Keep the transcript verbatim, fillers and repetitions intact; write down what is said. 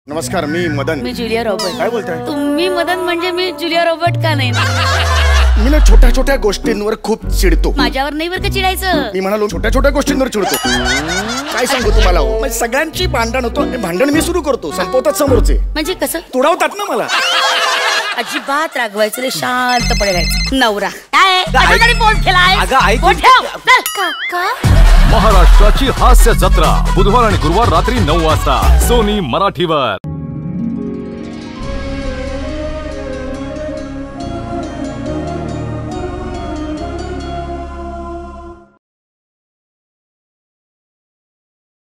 नमस्कार, मी मदन. मी जुलिया रॉबर्ट. काय बोलताय? तुम्ही मदन म्हणजे मी जुलिया रॉबर्ट का नाही? मी ना छोट्या छोट्या गोष्टींवर खूप चिडतो. माझ्यावर नाही बर का चिडायचं. मी म्हणालो छोट्या छोट्या गोष्टींवर चिडतो. काय सांगू तुम्हाला, म्हणजे सगळ्यांची भांडण होतो, भांडण मी सुरू करतो, संपवतात समोरचे. म्हणजे कसं? तुडवतात ना मला. अजिबात रागवायचं रे, शांतपणे राहायचं. नवरा काय पोट महाराष्ट्राची हास्य जत्रा बुधवार आणि गुरुवार रात्री नऊ वाजता सोनी मराठीवर.